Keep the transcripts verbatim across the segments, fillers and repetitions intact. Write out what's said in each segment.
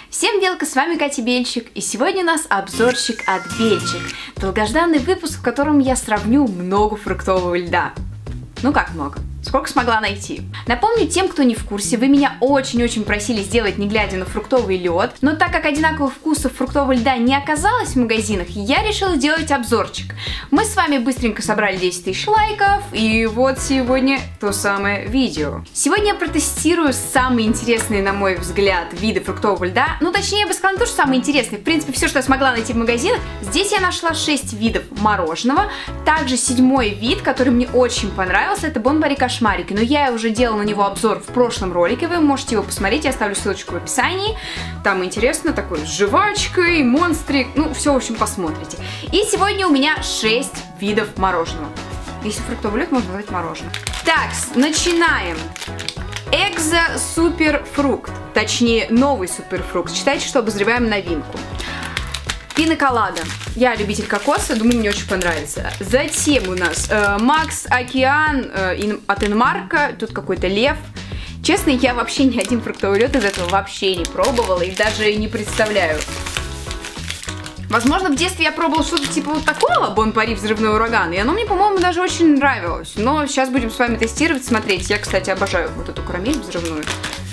Всем велка, с вами Катя Бельчик, и сегодня у нас обзорчик от Бельчик. Долгожданный выпуск, в котором я сравню много фруктового льда. Ну как много? Сколько смогла найти. Напомню тем, кто не в курсе, вы меня очень-очень просили сделать не глядя на фруктовый лед, но так как одинаковых вкусов фруктового льда не оказалось в магазинах, я решила сделать обзорчик. Мы с вами быстренько собрали десять тысяч лайков, и вот сегодня то самое видео. Сегодня я протестирую самые интересные, на мой взгляд, виды фруктового льда. Ну, точнее, я бы сказала, не то, что самые интересные. В принципе, все, что я смогла найти в магазинах. Здесь я нашла шесть видов мороженого. Также седьмой вид, который мне очень понравился, это Бон-Пари Кошмарики. Но я уже делала на него обзор в прошлом ролике, вы можете его посмотреть, я оставлю ссылочку в описании. Там интересно, такой с жвачкой, монстрик, ну, все, в общем, посмотрите. И сегодня у меня шесть видов мороженого. Если фруктовый лед, можно назвать мороженое. Так, начинаем. Экзо Суперфрукт, точнее, новый суперфрукт. Считайте, что обозреваем новинку. Пина-колада. Я любитель кокоса, думаю, мне очень понравится. Затем у нас э, Макс Океан э, от Инмарко. Тут какой-то лев. Честно, я вообще ни один фруктовый лед из этого вообще не пробовала и даже не представляю. Возможно, в детстве я пробовала что-то типа вот такого, Бон-Пари Взрывной ураган, и оно мне, по-моему, даже очень нравилось. Но сейчас будем с вами тестировать, смотреть. Я, кстати, обожаю вот эту карамель взрывную.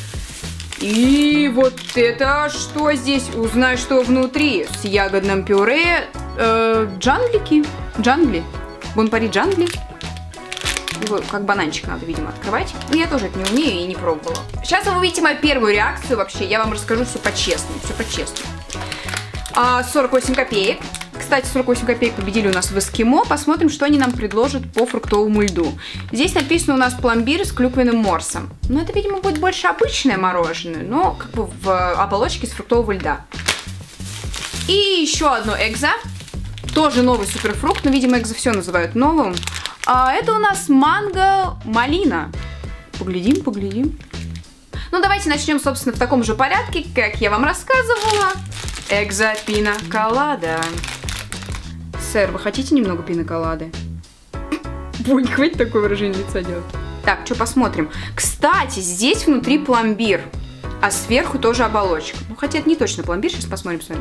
И вот это что здесь? Узнай, что внутри. С ягодным пюре. Э, джанглики. Джангли. Бон-Пари джангли. Его как бананчик надо, видимо, открывать. Но я тоже это не умею и не пробовала. Сейчас вы увидите мою первую реакцию вообще. Я вам расскажу все по-честному. Все по-честному. А, сорок восемь копеек. Кстати, сорок восемь копеек победили у нас в Эскимо. Посмотрим, что они нам предложат по фруктовому льду. Здесь написано у нас пломбир с клюквенным морсом. Ну, это, видимо, будет больше обычное мороженое, но как бы в оболочке из фруктового льда. И еще одно экзо. Тоже новый суперфрукт, но, видимо, экзо все называют новым. А это у нас манго-малина. Поглядим, поглядим. Ну, давайте начнем, собственно, в таком же порядке, как я вам рассказывала. Экзо пина-колада. Сэр, вы хотите немного пина-колады? Ой, не хватит такое выражение лица делать. Так, что посмотрим. Кстати, здесь внутри пломбир, а сверху тоже оболочка. Ну, хотя это не точно пломбир, сейчас посмотрим с вами.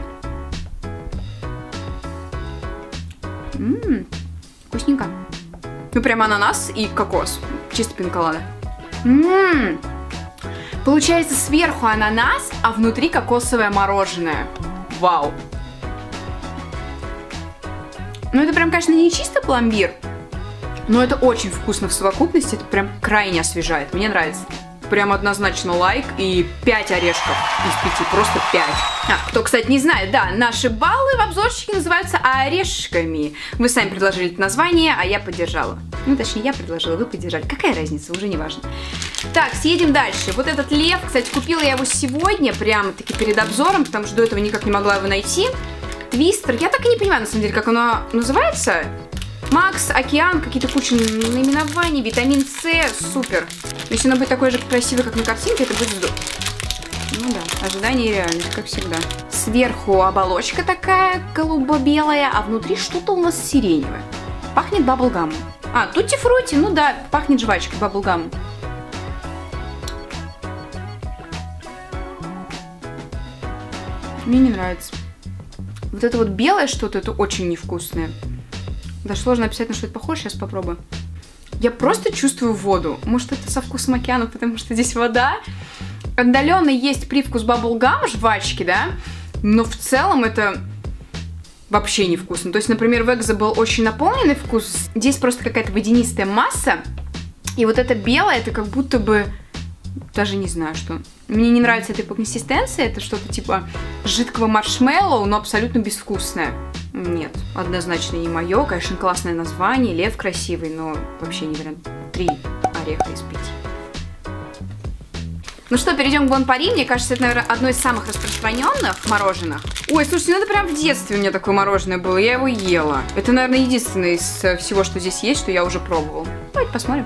Ммм, вкусненько. Ну, прям ананас и кокос. Чисто пина-колада. Ммм. Получается, сверху ананас, а внутри кокосовое мороженое. Вау. Ну, это прям, конечно, не чисто пломбир, но это очень вкусно в совокупности. Это прям крайне освежает. Мне нравится. Прям однозначно лайк и пять орешков из пяти. Просто пять. А, кто, кстати, не знает, да, наши баллы в обзорчике называются орешками. Вы сами предложили это название, а я поддержала. Ну, точнее, я предложила, вы поддержали. Какая разница, уже не важно. Так, съедем дальше. Вот этот лев, кстати, купила я его сегодня, прямо-таки перед обзором, потому что до этого никак не могла его найти. Твистер. Я так и не понимаю, на самом деле, как оно называется. Макс, Океан, какие-то куча наименований, витамин С, супер. Если оно будет такое же красивое, как на картинке, это будет здорово. Ну да, ожидание и реальность, как всегда. Сверху оболочка такая голубо-белая, а внутри что-то у нас сиреневое. Пахнет баблгамом. А, тутти-фрути, ну да, пахнет жвачкой, баблгамом. Мне не нравится. Вот это вот белое что-то, это очень невкусное. Даже сложно описать, на что это похоже, сейчас попробую. Я просто чувствую воду. Может, это со вкусом океана, потому что здесь вода. Отдаленно есть привкус баблгам, жвачки, да? Но в целом это вообще невкусно. То есть, например, в экзо был очень наполненный вкус. Здесь просто какая-то водянистая масса. И вот это белое, это как будто бы... Даже не знаю, что. Мне не нравится эта консистенция. Это что-то типа жидкого маршмеллоу, но абсолютно безвкусное. Нет, однозначно не мое. Конечно, классное название, лев красивый, но вообще не вариант. Три ореха из пяти. Ну что, перейдем к Бон-Пари. Мне кажется, это, наверное, одно из самых распространенных мороженых. Ой, слушайте, ну это прям в детстве у меня такое мороженое было. Я его ела. Это, наверное, единственное из всего, что здесь есть, что я уже пробовала. Давайте посмотрим.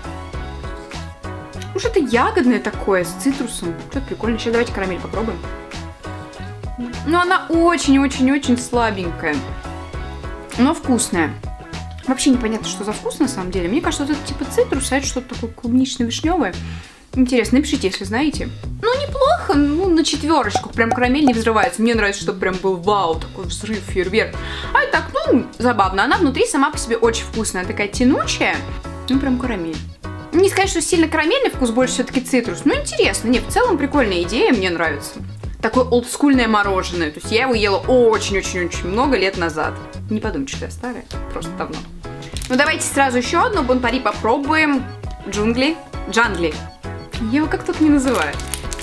Ну что-то ягодное такое, с цитрусом. Что-то прикольно. Сейчас давайте карамель попробуем. Но она очень-очень-очень слабенькая. Но вкусная. Вообще непонятно, что за вкус на самом деле. Мне кажется, вот это типа цитрус, а это что-то такое клубнично-вишневое. Интересно, напишите, если знаете. Ну, неплохо, ну, на четверочку. Прям карамель не взрывается. Мне нравится, чтобы прям был вау, такой взрыв, фейерверк. А и так, ну, забавно. Она внутри сама по себе очень вкусная. Такая тянучая. Ну, прям карамель. Не сказать, что сильно карамельный вкус, больше все-таки цитрус. Ну, интересно. Не, в целом прикольная идея, мне нравится. Такое олдскульное мороженое. То есть я его ела очень-очень-очень много лет назад. Не подумайте, что я старая. Просто давно. Ну, давайте сразу еще одну Бон Пари попробуем. Джунгли. Джангли. Я его как тут не называю.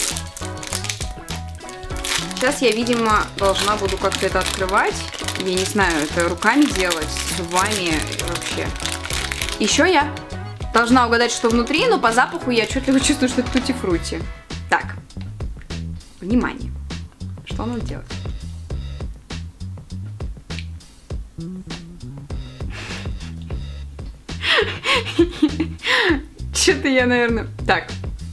Сейчас я, видимо, должна буду как-то это открывать. Я не знаю, это руками делать, зубами вообще. Еще я должна угадать, что внутри, но по запаху я отчетливо чувствую, что это тутти-фрути. Так. Внимание. Что надо делать? Что-то я, наверное... Так.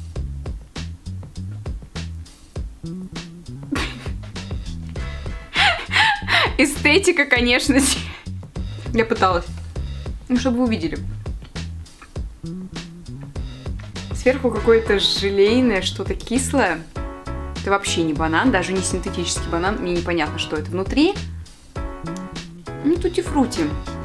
Эстетика, конечно. Я пыталась. Ну, чтобы вы увидели. Сверху какое-то желейное, что-то кислое. Это вообще не банан, даже не синтетический банан. Мне непонятно, что это внутри. Ну, тутти-фрути.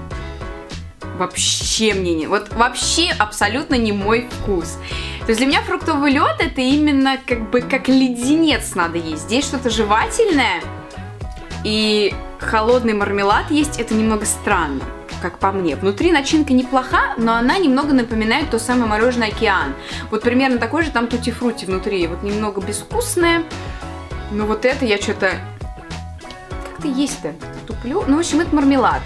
Вообще мне не... Вот вообще абсолютно не мой вкус. То есть для меня фруктовый лед это именно как бы как леденец надо есть. Здесь что-то жевательное. И холодный мармелад есть, это немного странно, как по мне. Внутри начинка неплоха, но она немного напоминает то самое мороженое Океан. Вот примерно такой же там тутти-фрути внутри. Вот немного безвкусное. Но вот это я что-то... Как-то есть-то? Туплю. Ну, в общем, это мармелад.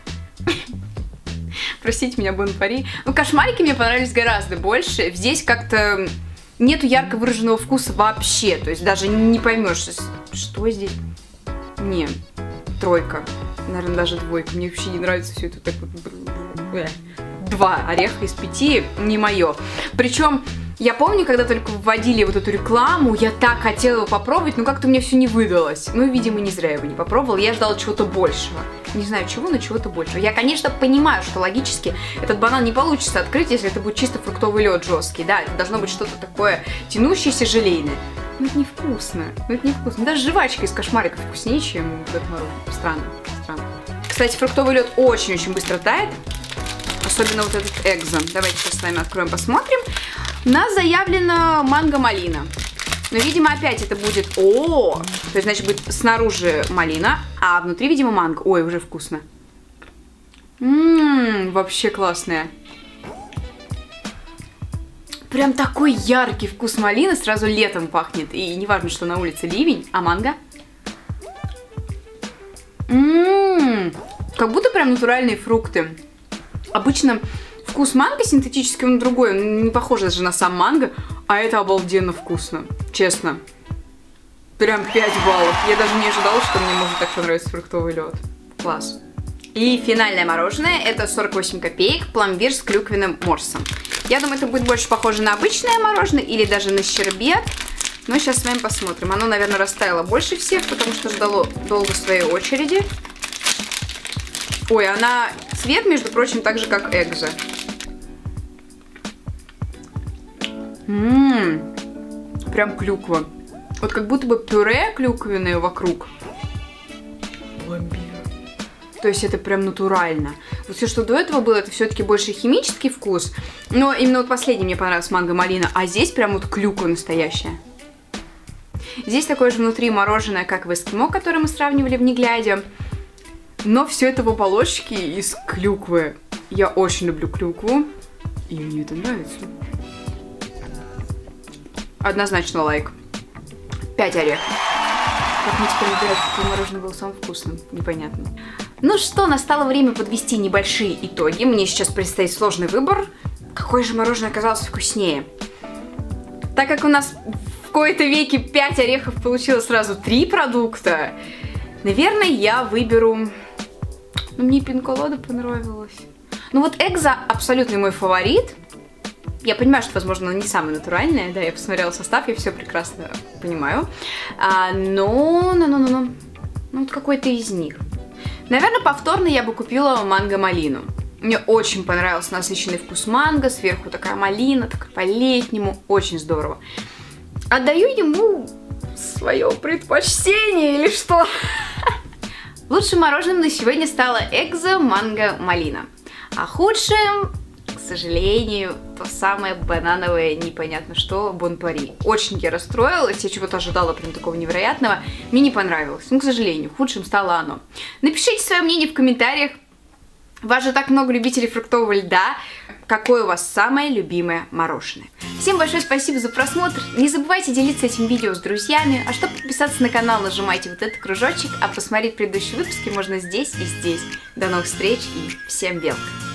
Простите меня, Бон Пари. Ну, кошмарики мне понравились гораздо больше. Здесь как-то нету ярко выраженного вкуса вообще. То есть даже не поймешь, что здесь. Не, тройка. Наверное, даже двойка. Мне вообще не нравится все это так вот. Два ореха из пяти не мое. Причем, я помню, когда только вводили вот эту рекламу, я так хотела его попробовать, но как-то мне все не выдалось. Ну, видимо, не зря я его не попробовала. Я ждала чего-то большего. Не знаю чего, но чего-то большего. Я, конечно, понимаю, что логически этот банан не получится открыть, если это будет чисто фруктовый лед жесткий. Да, это должно быть что-то такое тянущееся, желейное. Ну, это невкусно. Ну, это невкусно. Даже жвачка из кошмариков вкуснее, чем вот это мороженое. Странно. Странно. Кстати, фруктовый лед очень-очень быстро тает. Особенно вот этот экзо. Давайте сейчас с вами откроем, посмотрим. У нас заявлено манго-малина. Но, видимо, опять это будет... О, то есть, значит, будет снаружи малина, а внутри, видимо, манго. Ой, уже вкусно. Ммм, вообще классная. Прям такой яркий вкус малины, сразу летом пахнет. И не важно, что на улице ливень, а манго. Ммм, как будто прям натуральные фрукты. Обычно вкус манго синтетический, он другой, он не похож даже на сам манго, а это обалденно вкусно, честно. Прям пять баллов. Я даже не ожидала, что мне может так понравиться фруктовый лед. Класс. И финальное мороженое, это сорок восемь копеек, пломбир с клюквенным морсом. Я думаю, это будет больше похоже на обычное мороженое или даже на щербет. Но сейчас с вами посмотрим. Оно, наверное, растаяло больше всех, потому что ждало долго своей очереди. Ой, она цвет, между прочим, так же, как экзо. Ммм, прям клюква. Вот как будто бы пюре клюквенное вокруг. Пломбир. То есть это прям натурально. Вот все, что до этого было, это все-таки больше химический вкус. Но именно вот последний мне понравился манго-малина. А здесь прям вот клюква настоящая. Здесь такое же внутри мороженое, как в эскимо, которое мы сравнивали в «Не глядя». Но все это в оболочке из клюквы. Я очень люблю клюкву. И мне это нравится. Однозначно лайк. пять орехов. Как мне теперь выбирать, какое мороженое было самым вкусным? Непонятно. Ну что, настало время подвести небольшие итоги. Мне сейчас предстоит сложный выбор. Какое же мороженое оказалось вкуснее? Так как у нас в кои-то веки пять орехов получилось сразу три продукта, наверное, я выберу... Ну, мне пинколода понравилась. Ну, вот экзо абсолютно мой фаворит. Я понимаю, что, возможно, она не самая натуральная. Да, я посмотрела состав, я все прекрасно понимаю. А, но, ну, ну, ну, ну. Ну, вот какой-то из них. Наверное, повторно я бы купила манго-малину. Мне очень понравился насыщенный вкус манго. Сверху такая малина, такая по-летнему. Очень здорово. Отдаю ему свое предпочтение или что? Лучшим мороженым на сегодня стало Экзо Манго Малина. А худшим, к сожалению, то самое банановое непонятно что Бон Пари. Очень я расстроилась, я чего-то ожидала прям такого невероятного. Мне не понравилось. Ну, к сожалению, худшим стало оно. Напишите свое мнение в комментариях. Вас же так много любителей фруктового льда. Какое у вас самое любимое мороженое? Всем большое спасибо за просмотр. Не забывайте делиться этим видео с друзьями. А чтобы подписаться на канал, нажимайте вот этот кружочек. А посмотреть предыдущие выпуски можно здесь и здесь. До новых встреч и всем белок!